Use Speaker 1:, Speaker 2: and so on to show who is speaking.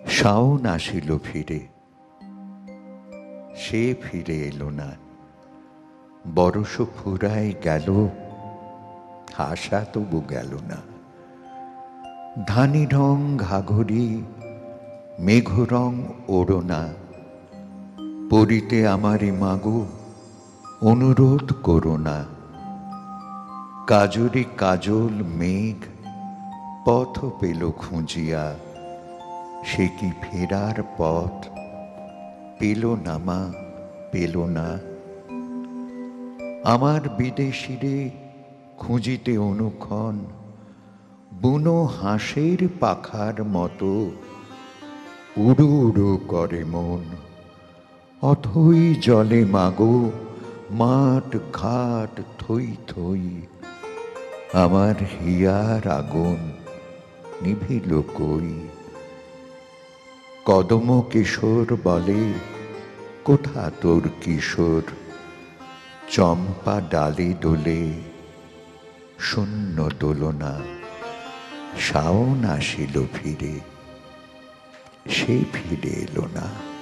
Speaker 1: শাওন আসিল ফিরে, সে ফিরে এলো না। বরষ ফুরায় গেল, আশা তবু গেল না। ধানি রং ঘাঘরি, মেঘ রং ওড়না, পরিতে আমারে মাগো অনুরোধ করো না। কাজরে কাজল মেঘ পথ পেল খুঁজিয়া, সে কি ফেরার পথ পেল না মা, পেল না। আমার বিদেশিরে খুঁজিতে অনুক্ষণ, বুনো হাঁসের পাখার মতো উড়ু উড়ু করে মন। অথই জলে মাগো মাঠ ঘাট থই থই, আমার হিয়ার আগুন নিভিল কই। কদম কিশোর বলে কোথা তোর কিশোর, চম্পা ডালে দোলে শূন্য দোলনা। শাওন আসিল ফিরে, সে ফিরে এলো না।